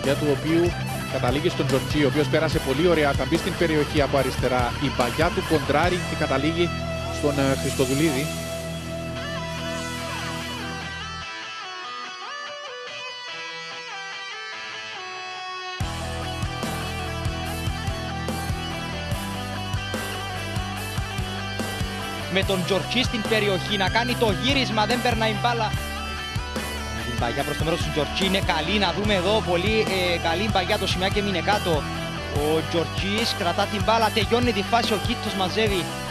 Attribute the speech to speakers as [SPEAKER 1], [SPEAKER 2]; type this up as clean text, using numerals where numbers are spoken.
[SPEAKER 1] παγιά του οποίου καταλήγει στον Τziortzis, ο οποίος πέρασε πολύ ωραία, θα μπει στην περιοχή από αριστερά. Η παγιά του κοντράρει και καταλήγει στον Χριστοδουλίδη.
[SPEAKER 2] Με τον Tziortzis στην περιοχή να κάνει το γύρισμα, δεν περνάει μπάλα. Η παγιά προς το μέρος του Tziortzis είναι καλή, να δούμε εδώ, πολύ καλή παγιά, το σημειάκι έμεινε κάτω. Ο Tziortzis κρατά την μπάλα, τελειώνει τη φάση, ο Κίτος μαζεύει